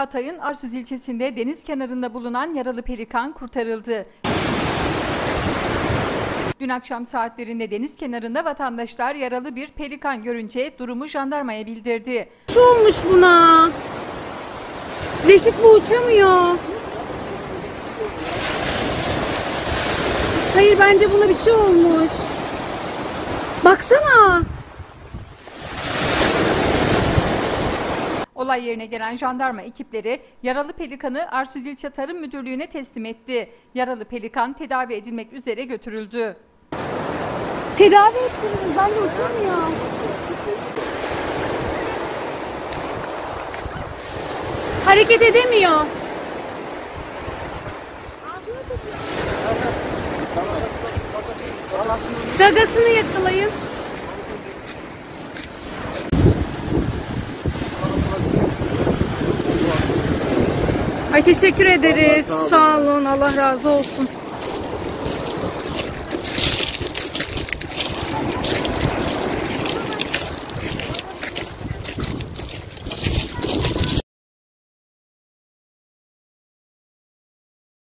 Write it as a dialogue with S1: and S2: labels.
S1: Hatay'ın Arsuz ilçesinde deniz kenarında bulunan yaralı pelikan kurtarıldı. Dün akşam saatlerinde deniz kenarında vatandaşlar yaralı bir pelikan görünce durumu jandarmaya bildirdi.
S2: Ne olmuş buna? Reşit bu uçamıyor. Hayır, bence buna bir şey olmuş. Baksana.
S1: Olay yerine gelen jandarma ekipleri yaralı pelikanı Arsuz İlçe Tarım Müdürlüğü'ne teslim etti. Yaralı pelikan tedavi edilmek üzere götürüldü.
S2: Tedavi ettiniz, ben de uçamıyor. Hareket edemiyor. Gagasını yakalayın. Ay, teşekkür ederiz. Sağ olun. Allah razı olsun.